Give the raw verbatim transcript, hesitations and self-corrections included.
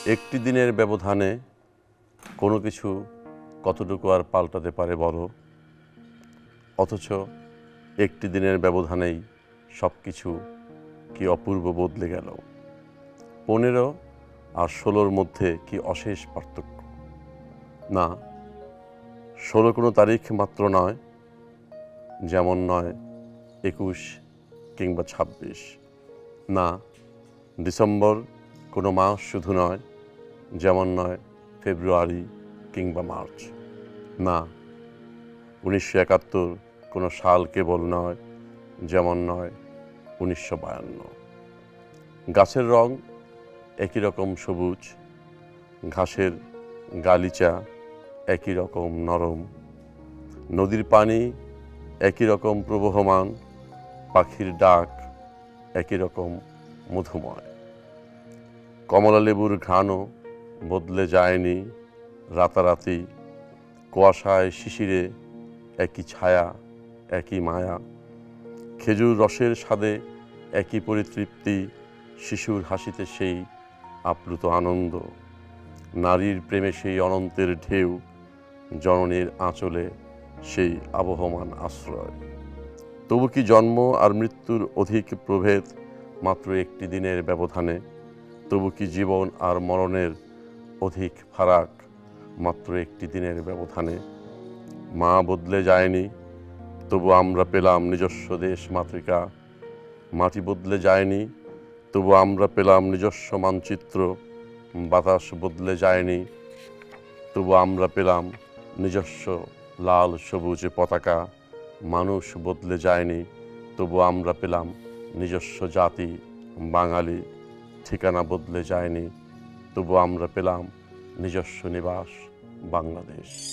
একটি দিনের ব্যবধানে কোনো কিছু কতটুকু আর পাল্টাতে পারে বলো, অথচ একটি দিনের ব্যবধানেই সব কিছু কি অপূর্ব বদলে গেল। পনেরো আর ষোলোর মধ্যে কি অশেষ পার্থক্য। না, ষোলো কোনো তারিখ মাত্র নয়, যেমন নয় একুশ কিংবা ছাব্বিশ। না, ডিসেম্বর কোনো মাস শুধু নয়, যেমন নয় ফেব্রুয়ারি কিংবা মার্চ। না, উনিশশো একাত্তর কোনো সাল কেবল নয়, যেমন নয় উনিশশো বায়ান্ন। গাছের রং একই রকম সবুজ, ঘাসের গালিচা একই রকম নরম, নদীর পানি একই রকম প্রবহমান, পাখির ডাক একই রকম মধুময়। কমলা লেবুর ঘ্রাণও বদলে যায়নি রাতারাতি, কুয়াশায় শিশিরে একই ছায়া একই মায়া। খেজুর রসের স্বাদে একই পরিতৃপ্তি, শিশুর হাসিতে সেই আপ্লুত আনন্দ, নারীর প্রেমে সেই অনন্তের ঢেউ, জননীর আঁচলে সেই আবহমান আশ্রয়। তবু কি জন্ম আর মৃত্যুর অধিক প্রভেদ মাত্র একটি দিনের ব্যবধানে? তবু কি জীবন আর মরণের অধিক ফারাক মাত্র একটি দিনের ব্যবধানে? মা বদলে যায়নি, তবু আমরা পেলাম নিজস্ব দেশ মাতৃকা। মাটি বদলে যায়নি, তবু আমরা পেলাম নিজস্ব মানচিত্র। বাতাস বদলে যায়নি, তবু আমরা পেলাম নিজস্ব লাল সবুজ পতাকা। মানুষ বদলে যায়নি, তবু আমরা পেলাম নিজস্ব জাতি বাঙালি। ঠিকানা বদলে যায়নি, তবু আমরা পেলাম নিজস্ব নিবাস বাংলাদেশ।